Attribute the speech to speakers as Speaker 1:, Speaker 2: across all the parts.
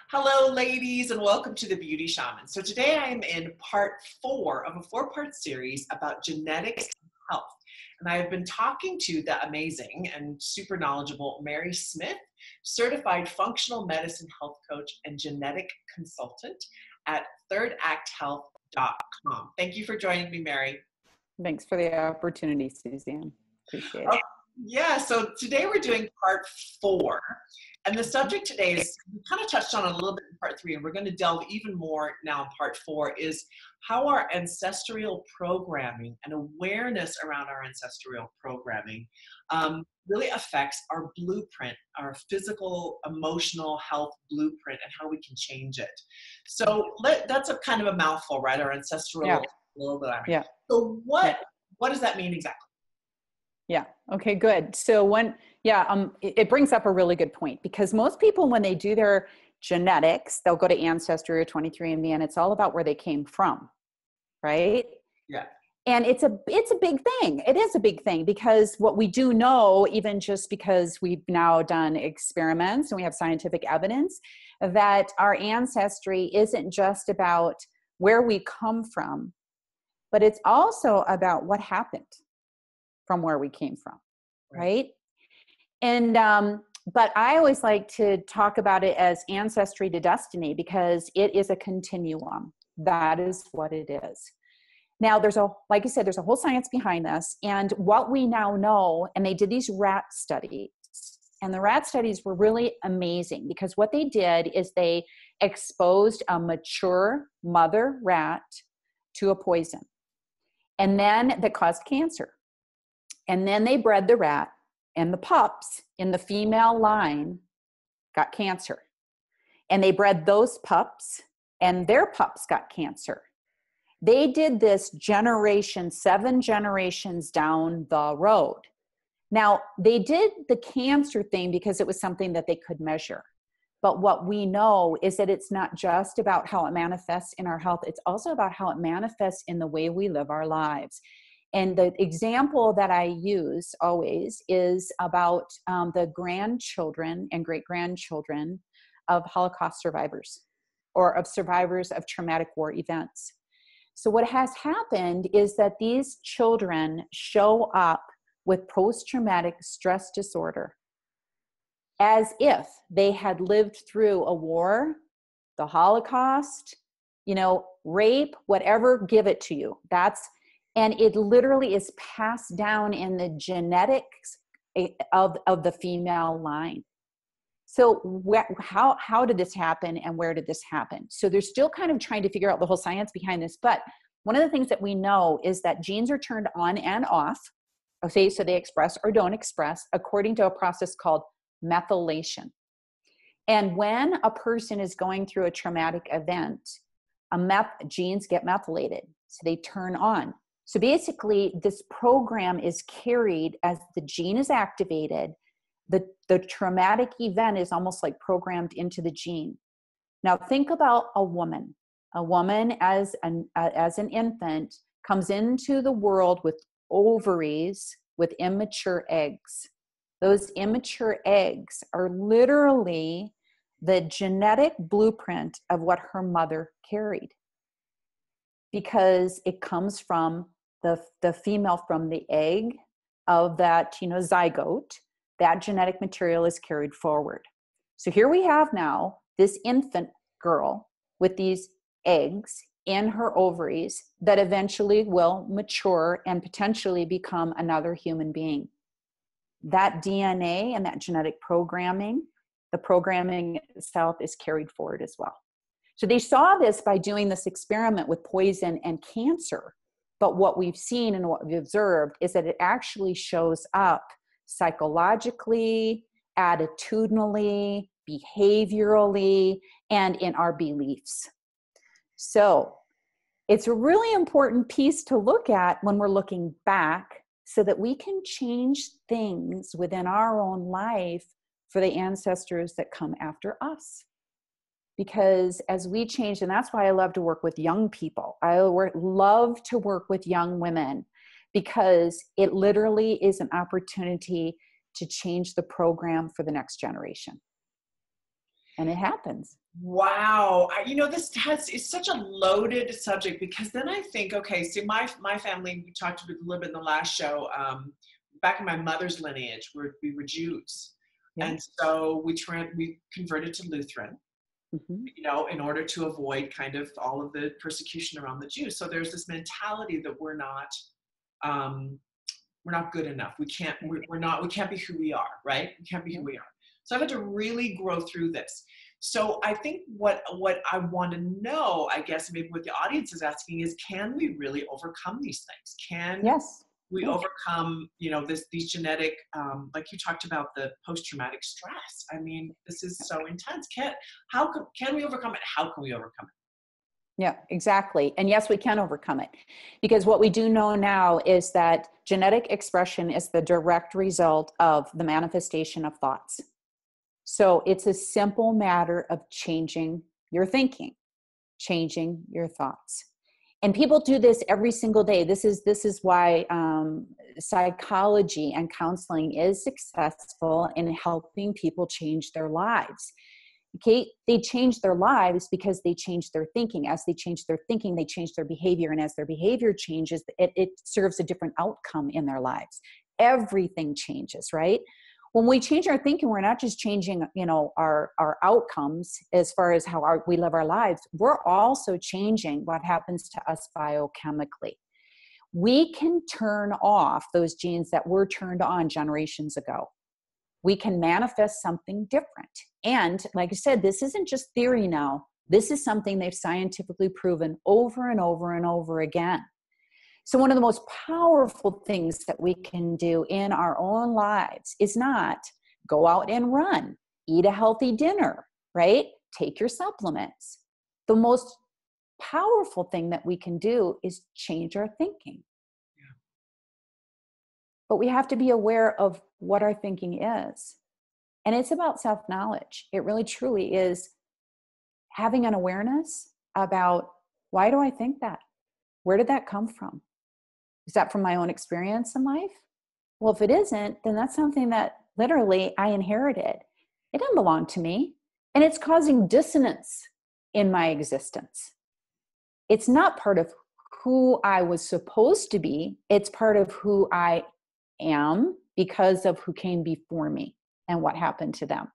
Speaker 1: Hello, ladies, and welcome to the Beauty Shaman. So today I am in part 4 of a 4-part series about genetics and health. And I have been talking to the amazing and super knowledgeable Mary Smith, certified functional medicine health coach and genetic consultant at thirdacthealth.com. Thank you for joining me, Mary.
Speaker 2: Thanks for the opportunity, Suzanne. Appreciate it.
Speaker 1: Yeah, so today we're doing part 4. And the subject today is, we kind of touched on it a little bit in part 3, and we're going to delve even more now in part 4, is how our ancestral programming and awareness around our ancestral programming really affects our blueprint, our physical, emotional health blueprint, and how we can change it. So that's a kind of a mouthful, right? Our ancestral programming.
Speaker 2: Yeah.
Speaker 1: So what does that mean exactly?
Speaker 2: Yeah. Okay, good. So it brings up a really good point, because most people, when they do their genetics, they'll go to Ancestry or 23andMe, and it's all about where they came from, right?
Speaker 1: Yeah.
Speaker 2: And it's a big thing. It is a big thing, because what we do know, even just because we've now done experiments and we have scientific evidence, that our ancestry isn't just about where we come from, but it's also about what happened from where we came from, right? And but I always like to talk about it as ancestry to destiny, because it is a continuum. That is what it is. Now, like I said, there's a whole science behind this. And what we now know, and they did these rat studies, and the rat studies were really amazing, because what they did is they exposed a mature mother rat to a poison, and then that caused cancer. And then they bred the rat, and the pups in the female line got cancer. And they bred those pups, and their pups got cancer. They did this 7 generations down the road. Now, they did the cancer thing because it was something that they could measure. But what we know is that it's not just about how it manifests in our health. It's also about how it manifests in the way we live our lives. And the example that I use always is about the grandchildren and great-grandchildren of Holocaust survivors, or of survivors of traumatic war events. So what has happened is that these children show up with post-traumatic stress disorder, as if they had lived through a war, the Holocaust, rape, whatever, give it to you. And it literally is passed down in the genetics of the female line. So how did this happen, and where did this happen? So they're still kind of trying to figure out the whole science behind this. But one of the things that we know is that genes are turned on and off, okay, so they express or don't express according to a process called methylation. And when a person is going through a traumatic event, genes get methylated, so they turn on. So basically, this program is carried as the gene is activated. The traumatic event is almost like programmed into the gene. Now, think about a woman. A woman as an infant comes into the world with ovaries with immature eggs. Those immature eggs are literally the genetic blueprint of what her mother carried, because it comes from the female from the egg of that, zygote. That genetic material is carried forward. So here we have now this infant girl with these eggs in her ovaries that eventually will mature and potentially become another human being. That DNA and that genetic programming, the programming itself, is carried forward as well. So they saw this by doing this experiment with poison and cancer. But what we've seen and what we've observed is that it actually shows up psychologically, attitudinally, behaviorally, and in our beliefs. So it's a really important piece to look at when we're looking back, so that we can change things within our own life for the ancestors that come after us. Because as we change, and that's why I love to work with young people. I love to work with young women, because it literally is an opportunity to change the program for the next generation. And it happens.
Speaker 1: Wow. Is such a loaded subject because then I think, okay, so my family, we talked a little bit in the last show, back in my mother's lineage, we were Jews.
Speaker 2: Yeah.
Speaker 1: And so we converted to Lutheran,
Speaker 2: Hmm.
Speaker 1: in order to avoid kind of all of the persecution around the Jews. So there's this mentality that um, we're not good enough. We can't be who we are, right? We can't be who we are. So I've had to really grow through this. So I think what I want to know, I guess maybe what the audience is asking is, can we really overcome these things? Can
Speaker 2: Yes.
Speaker 1: we
Speaker 2: Yeah.
Speaker 1: overcome, these genetic, like you talked about the post-traumatic stress. I mean, this is so intense. Can we overcome it? How can we overcome it?
Speaker 2: Yeah, exactly. And yes, we can overcome it, because what we do know now is that genetic expression is the direct result of the manifestation of thoughts. So it's a simple matter of changing your thinking, changing your thoughts. And people do this every single day. This is why psychology and counseling is successful in helping people change their lives. Okay, they change their lives because they change their thinking. As they change their thinking, they change their behavior. And as their behavior changes, it serves a different outcome in their lives. Everything changes, right? When we change our thinking, we're not just changing, our outcomes as far as how we live our lives. We're also changing what happens to us biochemically. We can turn off those genes that were turned on generations ago. We can manifest something different. And like I said, this isn't just theory now. This is something they've scientifically proven over and over and over again. So one of the most powerful things that we can do in our own lives is not go out and run, eat a healthy dinner, right? Take your supplements. The most powerful thing that we can do is change our thinking. But we have to be aware of what our thinking is. And it's about self-knowledge. It really truly is having an awareness about, why do I think that? Where did that come from? Is that from my own experience in life? Well, if it isn't, then that's something that literally I inherited. It didn't belong to me. And it's causing dissonance in my existence. It's not part of who I was supposed to be. It's part of who I am because of who came before me and what happened to them.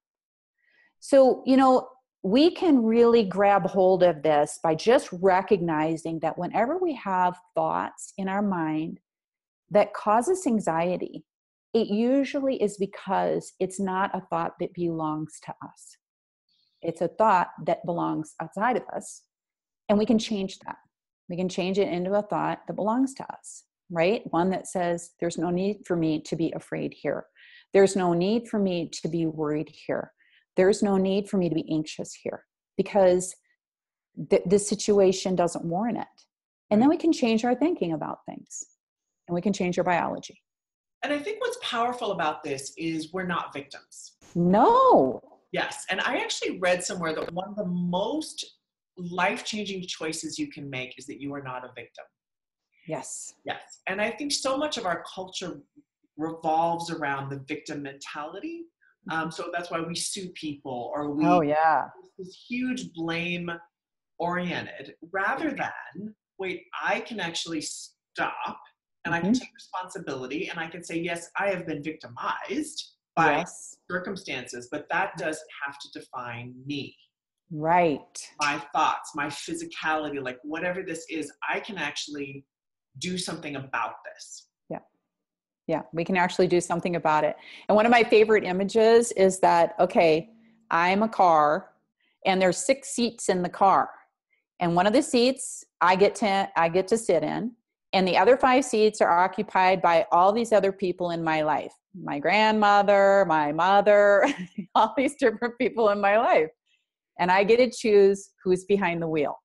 Speaker 2: So, we can really grab hold of this by just recognizing that whenever we have thoughts in our mind that cause us anxiety, it usually is because it's not a thought that belongs to us. It's a thought that belongs outside of us, and we can change that. We can change it into a thought that belongs to us, right? One that says, there's no need for me to be afraid here. There's no need for me to be worried here. There's no need for me to be anxious here, because this situation doesn't warrant it. And then we can change our thinking about things, and we can change our biology.
Speaker 1: And I think what's powerful about this is we're not victims.
Speaker 2: No.
Speaker 1: Yes. And I actually read somewhere that one of the most life-changing choices you can make is that you are not a victim.
Speaker 2: Yes.
Speaker 1: Yes. And I think so much of our culture revolves around the victim mentality. So that's why we sue people, or this huge blame oriented, rather than, wait, I can actually stop and I can take responsibility, and I can say, yes, I have been victimized by circumstances, but that doesn't have to define me.
Speaker 2: Right.
Speaker 1: My thoughts, my physicality, like whatever this is, I can actually do something about this.
Speaker 2: Yeah, we can actually do something about it. And one of my favorite images is that, okay, I'm a car and there's 6 seats in the car. And one of the seats I get to sit in, and the other 5 seats are occupied by all these other people in my life. My grandmother, my mother, all these different people in my life. And I get to choose who's behind the wheel.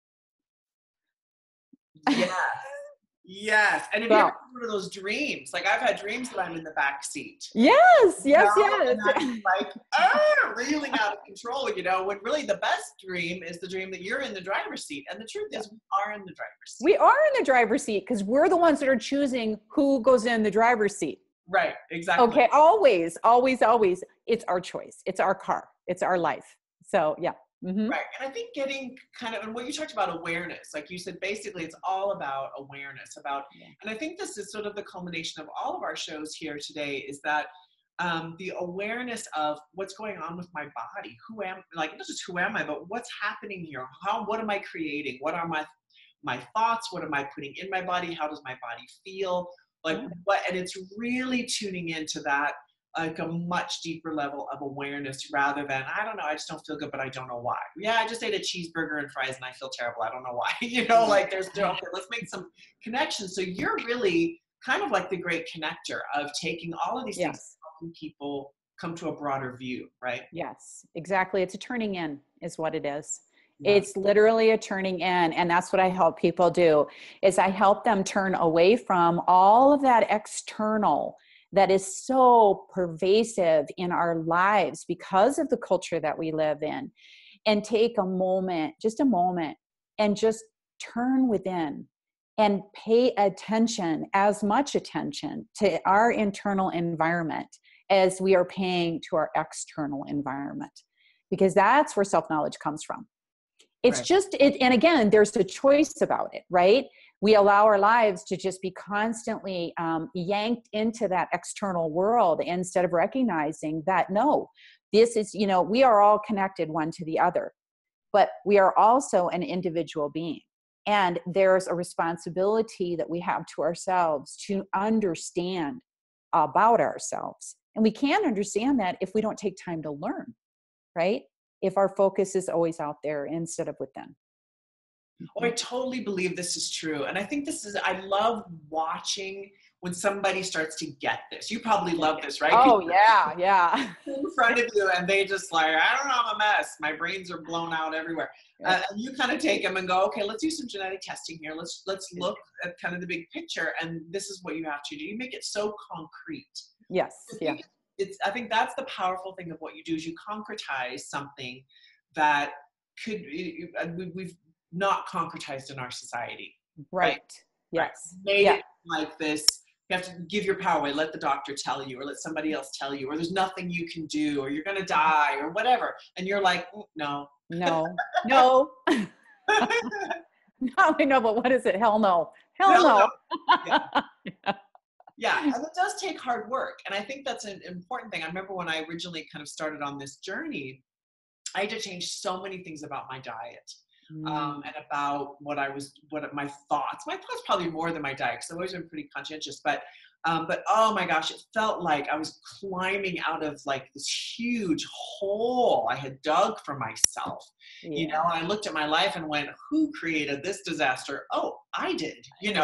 Speaker 1: Yeah. Yes. And if you ever had one of those dreams, like I've had dreams that I'm in the back seat.
Speaker 2: Yes.
Speaker 1: And I'm like, reeling out of control, when really the best dream is the dream that you're in the driver's seat. And the truth is, we are in the driver's seat.
Speaker 2: We are in the driver's seat because we're the ones that are choosing who goes in the driver's seat.
Speaker 1: Right. Exactly.
Speaker 2: Okay. Always, always, always. It's our choice. It's our car. It's our life. So yeah. Mm-hmm.
Speaker 1: Right. And I think getting kind of, and what you talked about awareness, like you said, basically it's all about awareness about,
Speaker 2: Yeah.
Speaker 1: and I think this is sort of the culmination of all of our shows here today is that the awareness of what's going on with my body, who am, like, not just who am I, but what's happening here? What am I creating? What are my thoughts? What am I putting in my body? How does my body feel? Like what, and it's really tuning into that, like a much deeper level of awareness rather than, I don't know, I just don't feel good, but I don't know why. Yeah, I just ate a cheeseburger and fries and I feel terrible. I don't know why. Like there's still, okay, let's make some connections. So you're really kind of like the great connector of taking all of these things,
Speaker 2: Yes.
Speaker 1: helping people come to a broader view, right?
Speaker 2: Yes, exactly. It's a turning in is what it is.
Speaker 1: Yeah.
Speaker 2: It's literally a turning in. And that's what I help people do is I help them turn away from all of that external that is so pervasive in our lives because of the culture that we live in, and take a moment, just a moment, and just turn within and pay attention, as much attention to our internal environment as we are paying to our external environment, because that's where self-knowledge comes from. It's
Speaker 1: Right.
Speaker 2: just it, and again, there's a choice about it, right? We allow our lives to just be constantly yanked into that external world instead of recognizing that, no, this is, we are all connected one to the other, but we are also an individual being. And there's a responsibility that we have to ourselves to understand about ourselves. And we can't understand that if we don't take time to learn, right? If our focus is always out there instead of within.
Speaker 1: Oh, I totally believe this is true. And I think I love watching when somebody starts to get this. You probably love this, right?
Speaker 2: Oh, yeah, yeah.
Speaker 1: In front of you and they just like, I don't know, I'm a mess. My brains are blown out everywhere. And you kind of take them and go, okay, let's do some genetic testing here. Let's look at kind of the big picture. And this is what you have to do. You make it so concrete.
Speaker 2: Yes, yeah.
Speaker 1: I think that's the powerful thing of what you do is you concretize something that we've not concretized in our society.
Speaker 2: Right. Yes.
Speaker 1: Made
Speaker 2: Yeah.
Speaker 1: it like this. You have to give your power away. Let the doctor tell you, or let somebody else tell you, or there's nothing you can do, or you're going to die, or whatever. And you're like, no.
Speaker 2: No. Now I know, but what is it? Hell no. Hell no.
Speaker 1: Yeah. And it does take hard work. And I think that's an important thing. I remember when I originally kind of started on this journey, I had to change so many things about my diet. And about my thoughts probably more than my diet, because I've always been pretty conscientious, but oh my gosh, it felt like I was climbing out of like this huge hole I had dug for myself.
Speaker 2: Yeah.
Speaker 1: I looked at my life and went, who created this disaster? Oh, I did,
Speaker 2: Yeah.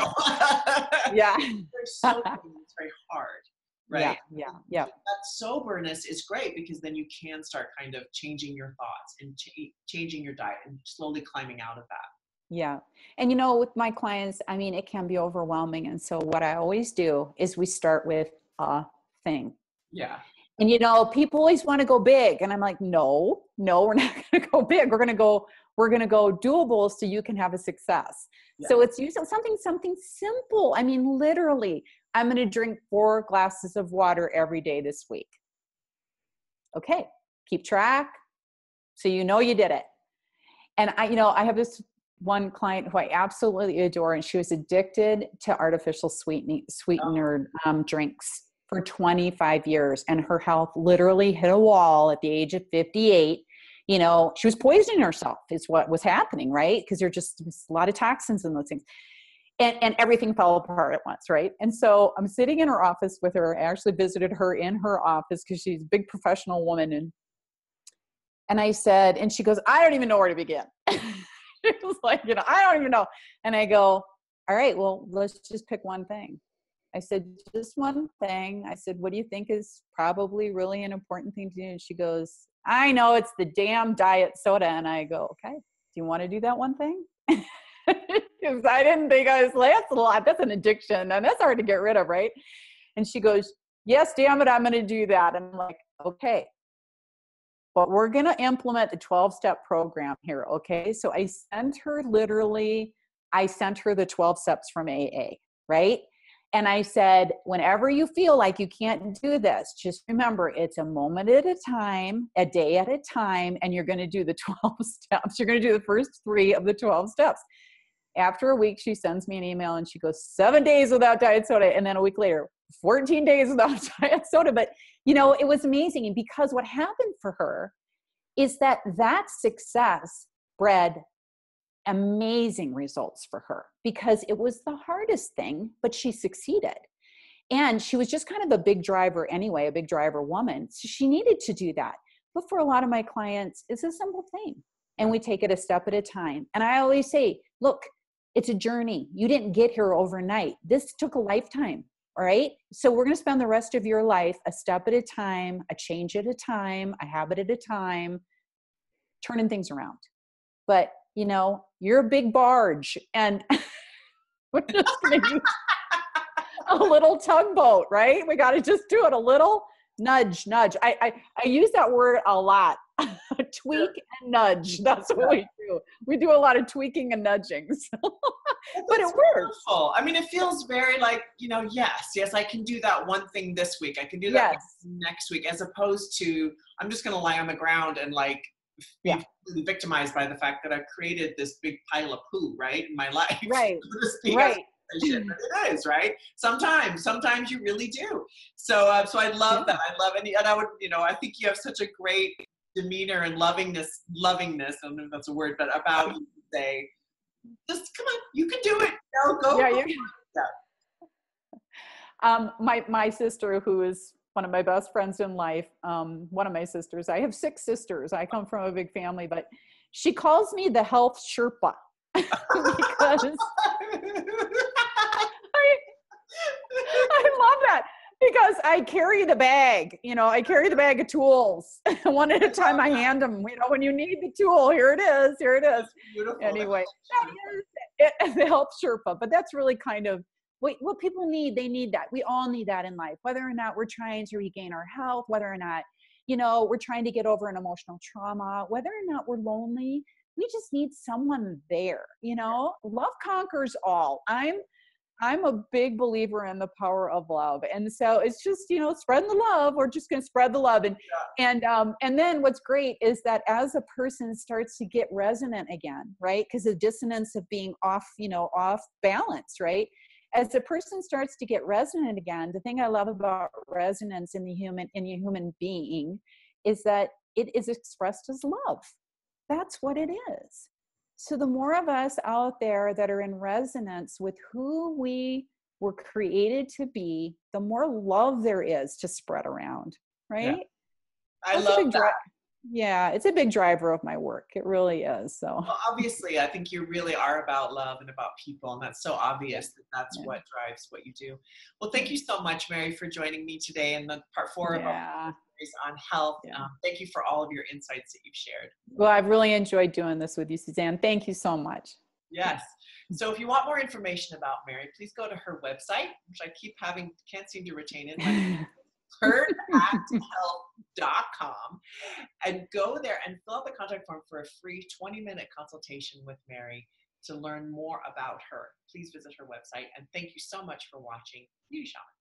Speaker 1: There's so many, it's very hard. Right.
Speaker 2: Yeah.
Speaker 1: That soberness is great because then you can start kind of changing your thoughts and changing your diet and slowly climbing out of that.
Speaker 2: Yeah. And with my clients, I mean, it can be overwhelming. And so what I always do is we start with a thing.
Speaker 1: Yeah.
Speaker 2: And people always want to go big. And I'm like, no, we're not going to go big. We're going to go doable so you can have a success. Yeah. So it's usually something simple. I mean, literally, I'm going to drink 4 glasses of water every day this week. Okay. Keep track. So you did it. And I have this one client who I absolutely adore, and she was addicted to artificial sweetener drinks for 25 years. And her health literally hit a wall at the age of 58. She was poisoning herself is what was happening, right? Because there's just a lot of toxins in those things. And everything fell apart at once, right? And so I'm sitting in her office with her. I actually visited her in her office because she's a big professional woman. And I said, and she goes, I don't even know where to begin. She was like, I don't even know. And I go, all right, well, let's just pick one thing. I said, just one thing. I said, what do you think is probably really an important thing to do? And she goes, I know, it's the damn diet soda. And I go, okay, do you want to do that one thing? Because I didn't think I was like, that's a lot. That's an addiction. And that's hard to get rid of, right? And she goes, yes, damn it, I'm going to do that. And I'm like, okay. But we're going to implement the 12-step program here, okay? So I sent her the 12 steps from AA, right? And I said, whenever you feel like you can't do this, just remember it's a moment at a time, a day at a time, and you're going to do the 12 steps. You're going to do the first 3 of the 12 steps. After a week, she sends me an email and she goes, 7 days without diet soda. And then a week later, 14 days without diet soda. But, it was amazing. And because what happened for her is that success bred amazing results for her, because it was the hardest thing, but she succeeded. And she was just kind of a big driver anyway, a big driver woman. So she needed to do that. But for a lot of my clients, it's a simple thing. And we take it a step at a time. And I always say, look, it's a journey. You didn't get here overnight. This took a lifetime. All right. So we're going to spend the rest of your life a step at a time, a change at a time, a habit at a time, turning things around. But you're a big barge, and we're just going to use a little tugboat, right? We got to just do it a little nudge. I use that word a lot. Tweak and nudge. That's what we do. We do a lot of tweaking and nudging. But it works.
Speaker 1: I mean, it feels very like, yes, I can do that one thing this week. I can do that next week, as opposed to I'm just going to lie on the ground and be victimized by the fact that I've created this big pile of poo, right, in my life.
Speaker 2: Right.
Speaker 1: But it is, right? Sometimes you really do. So I love that. I love it. And I would, I think you have such a great demeanor and lovingness. I don't know if that's a word, but about you to say, just come on, you can do it. Go.
Speaker 2: My sister, who is one of my best friends in life, one of my sisters, I have 6 sisters. I come from a big family, but she calls me the health Sherpa because I love that, because I carry the bag, I carry the bag of tools. One at a time, I hand them, when you need the tool, here it is.
Speaker 1: Beautiful.
Speaker 2: Anyway, that is the health Sherpa, but that's really kind of what people need. They need that. We all need that in life, whether or not we're trying to regain our health, whether or not, we're trying to get over an emotional trauma, whether or not we're lonely. We just need someone there, love conquers all. I'm a big believer in the power of love. And so it's just, spreading the love. We're just going to spread the love. And then what's great is that as a person starts to get resonant again, right? Because the dissonance of being off balance, right? As a person starts to get resonant again, the thing I love about resonance in the human being is that it is expressed as love. That's what it is. So the more of us out there that are in resonance with who we were created to be, the more love there is to spread around, right?
Speaker 1: Yeah. I love that.
Speaker 2: Yeah, it's a big driver of my work. It really is. So
Speaker 1: well, obviously, I think you really are about love and about people, and that's so obvious that that's what drives what you do. Well, thank you so much, Mary, for joining me today in the part 4 of our series on health. Thank you for all of your insights that you've shared.
Speaker 2: Well, I've really enjoyed doing this with you, Suzanne. Thank you so much.
Speaker 1: Yes. So if you want more information about Mary, please go to her website, which I can't seem to retain it. HerActHealth.com, and go there and fill out the contact form for a free 20-minute consultation with Mary to learn more about her. Please visit her website, and thank you so much for watching Beauty Shaman.